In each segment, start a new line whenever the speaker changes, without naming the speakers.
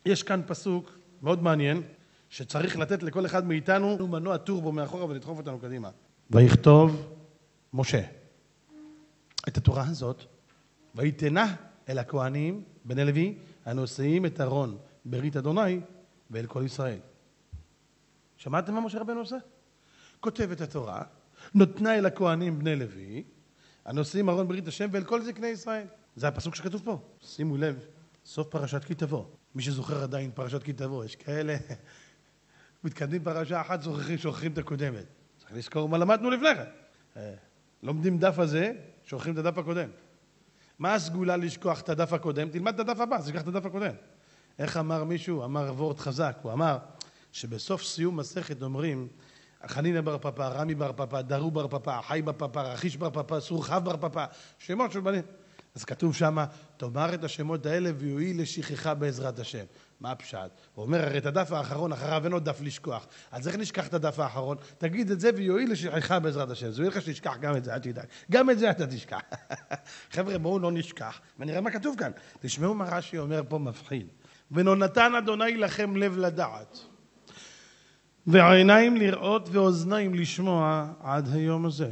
יש כאן פסוק מאוד מעניין, שצריך לתת לכל אחד מאיתנו מנוע טורבו מאחורה ולדחוף אותנו קדימה. ויכתוב משה את התורה הזאת, ויתנה אל הכהנים בני לוי הנושאים את ארון ברית אדוני ואל כל ישראל. שמעתם מה משה רבנו עושה? כותב את התורה, נותנה אל הכהנים בני לוי הנושאים ארון ברית השם ואל כל זקני ישראל. זה הפסוק שכתוב פה. שימו לב, סוף פרשת כי תבוא. מי שזוכר עדיין פרשת כי תבוא, יש כאלה מתקדמים פרשה אחת, שוכחים את הקודמת. צריך לזכור מה למדנו לפני כן. לומדים דף הזה, שוכחים את הדף הקודם. מה הסגולה לשכוח את הדף הקודם? תלמד את הדף הבא, תשכח את הדף הקודם. איך אמר מישהו? אמר וורט חזק. הוא אמר שבסוף סיום מסכת אומרים חנינא בר פפא, רמי בר פפא, דרו בר פפא, חי בר פפא, רכיש בר פפא, סורחב בר פפא, שמות של בנים. אז כתוב שמה, תאמר את השמות האלה ויועיל לשכחה בעזרת השם. מה הפשט? הוא אומר, הרי את הדף האחרון אחריו אין עוד דף לשכוח. אז איך נשכח את הדף האחרון? תגיד את זה ויועיל לשכחה בעזרת השם. זה יועיל לך שתשכח גם את זה, אל תדאג. גם את זה אתה תשכח. חבר'ה, בואו לא נשכח. ונראה מה כתוב כאן. תשמעו מה רש"י אומר פה מפחיד. ונתן אדוני לכם לב לדעת, ועיניים לראות ואוזניים לשמוע עד היום הזה.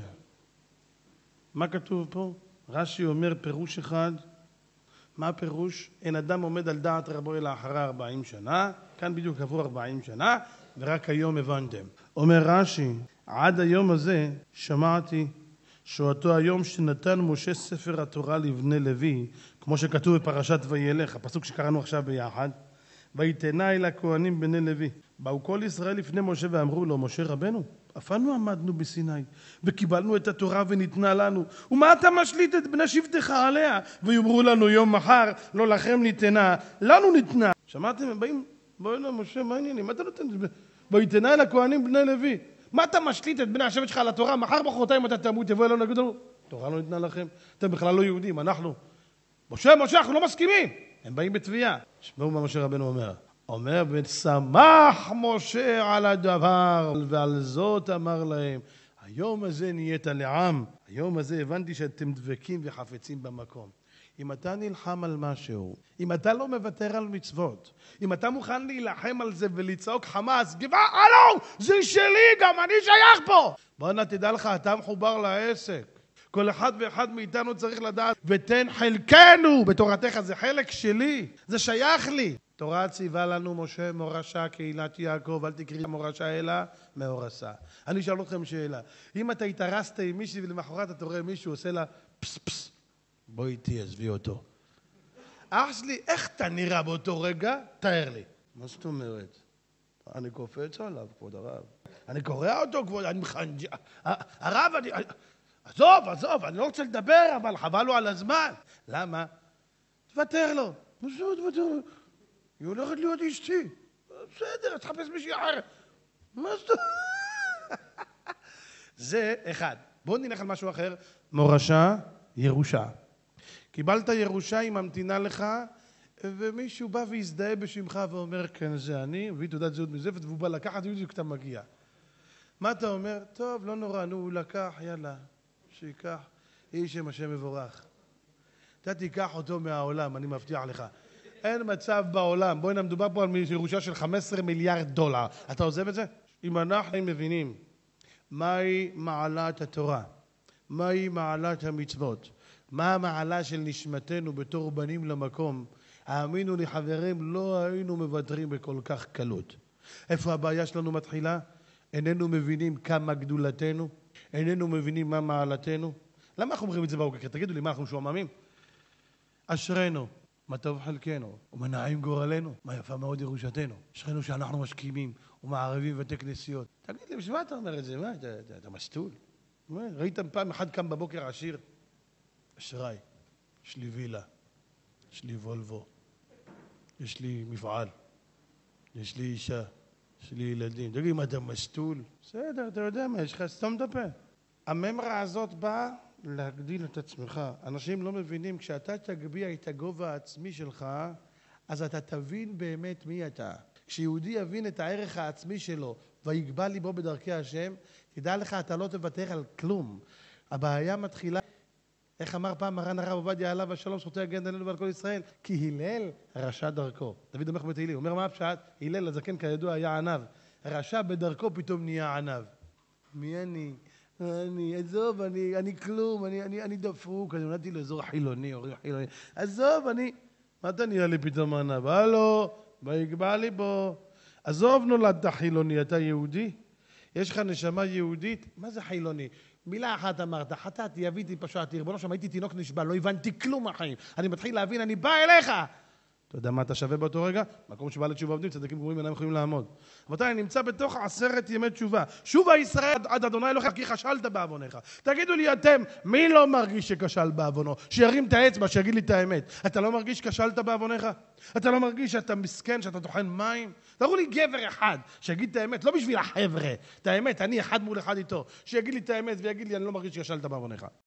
מה כתוב פה? רש"י אומר פירוש אחד. מה הפירוש? אין אדם עומד על דעת רבו אלא אחרי 40 שנה. כאן בדיוק עברו 40 שנה, ורק היום הבנתם. אומר רש"י, עד היום הזה שמעתי שאותו היום שנתן משה ספר התורה לבני לוי, כמו שכתוב בפרשת וילך, הפסוק שקראנו עכשיו ביחד, ויתנה אל הכהנים בני לוי. באו כל ישראל לפני משה ואמרו לו, משה רבנו, אף אנו עמדנו בסיני וקיבלנו את התורה וניתנה לנו, ומה אתה משליט את בני שבטך עליה? ויאמרו לנו יום מחר, לא לכם ניתנה, לנו ניתנה. שמעתם? הם באים, בואו אליו משה, מה העניינים? מה אתה נותן? ויתנה אל הכהנים בני לוי. מה אתה משליט את בני השבט שלך על התורה? מחר מחרתיים אתה תמות, יבוא אלינו נגיד לנו, תורה לא ניתנה לכם, אתם בכלל לא יהודים, אנחנו. משה, אנחנו לא מסכימים. הם באים בתביעה. שמעו מה משה רבנו אומר. אומר, ושמח משה על הדבר, ועל זאת אמר להם, היום הזה נהיית לעם, היום הזה הבנתי שאתם דבקים וחפצים במקום. אם אתה נלחם על משהו, אם אתה לא מוותר על מצוות, אם אתה מוכן להילחם על זה ולצעוק חמאס, גבעה, הלו, זה שלי גם, אני שייך פה. בוא נתדע לך, אתה מחובר לעסק. כל אחד ואחד מאיתנו צריך לדעת, ותן חלקנו בתורתך, זה חלק שלי, זה שייך לי. תורה ציווה לנו משה מורשה קהילת יעקב, אל תקריא מורשה אלא מאורסה. אני אשאל אתכם שאלה, אם אתה התארסת עם מישהי ולמחרת אתה רואה מישהו עושה לה פס פס, בוא איתי, עזבי אותו. אח שלי, איך אתה נראה באותו רגע? תאר לי. מה זאת אומרת? אני קופץ עליו, כבוד הרב. אני קורא אותו, כבוד, אני מחנג'ה. הרב, עזוב, אני לא רוצה לדבר, אבל חבל לו על הזמן. למה? תוותר לו. תוותר לו. היא הולכת להיות אשתי. בסדר, תחפש מישהי אחרת. מה זאת? זה אחד. בואו נלך על משהו אחר. מורשה, ירושה. קיבלת ירושה, היא ממתינה לך, ומישהו בא והזדהה בשמך ואומר, כן, זה אני, מביא תעודת זהות מזפת, והוא בא לקחת, ובדיוק אתה מגיע. מה אתה אומר? טוב, לא נורא, נו, הוא לקח, יאללה, שיקח. איש שם השם מבורך. אתה תיקח אותו מהעולם, אני מבטיח לך. אין מצב בעולם. בואי נדבר פה על ירושה של 15 מיליארד דולר. אתה עוזב את זה? אם אנחנו מבינים מהי מעלת התורה, מהי מעלת המצוות, מה המעלה של נשמתנו בתור בנים למקום, האמינו לי חברים, לא היינו מוותרים בכל כך קלות. איפה הבעיה שלנו מתחילה? איננו מבינים כמה גדולתנו, איננו מבינים מה מעלתנו. למה אנחנו אומרים את זה באוקר? תגידו לי, מה אנחנו שוממים? אשרנו, מה טוב חלקנו, ומנעים גורלנו, מה יפה מאוד ירושתנו. אשרנו שאנחנו משכימים ומערבים בתי כנסיות. תגיד לי, בשביל מה אתה אומר את זה? מה, אתה מסטול? ראיתם פעם אחד קם בבוקר עשיר? אשראי, יש לי וילה, יש לי וולבו, יש לי מפעל, יש לי אישה, יש לי ילדים. תגיד, מה אתה מסטול? בסדר, אתה יודע מה, יש לך סתום את הפה. הממרה הזאת באה להגדיל את עצמך. אנשים לא מבינים, כשאתה תגביה את הגובה העצמי שלך, אז אתה תבין באמת מי אתה. כשיהודי יבין את הערך העצמי שלו, ויגבה ליבו בדרכי השם, תדע לך, אתה לא תוותר על כלום. הבעיה מתחילה, איך אמר פעם מרן הרב עובדיה עליו השלום, זכותו יגן עלינו ועל כל ישראל? כי הלל רשע דרכו. דוד אומר בתהילים, הוא אומר מה הפשט? הלל הזקן כידוע היה עניו. רשע בדרכו פתאום נהיה עניו. מי אני, עזוב, אני כלום, אני דפוק, אני נולדתי לאזור חילוני, הורים חילוני. עזוב, מה אתה נהיה לי פתאום עניו? הלו, ויגבע לי בו. עזוב, נולדת חילוני, אתה יהודי? יש לך נשמה יהודית? מה זה חילוני? מילה אחת אמרת, חטאתי, אביתי, פשעתי, ריבונו שם, הייתי תינוק נשבע, לא הבנתי כלום מהחיים. אני מתחיל להבין, אני בא אליך. אתה יודע מה אתה שווה באותו רגע? מקום שבעלי תשובה עובדים, צדיקים גמורים אינם יכולים לעמוד. רבותיי, אני נמצא בתוך 10 ימי תשובה. שובה ישראל עד אדוני אלוהיך כי כשלת בעוונך. תגידו לי אתם, מי לא מרגיש שכשל בעוונו? שירים את האצבע, שיגיד לי את האמת. אתה לא מרגיש שכשלת בעוונך? אתה לא מרגיש שאתה מסכן, שאתה טוחן מים? תראו לי גבר אחד שיגיד את האמת, לא בשביל החבר'ה. את האמת, אני אחד מול אחד איתו. שיגיד לי את האמת ויגיד לי, אני לא מרגיש שכשלת בעוונך.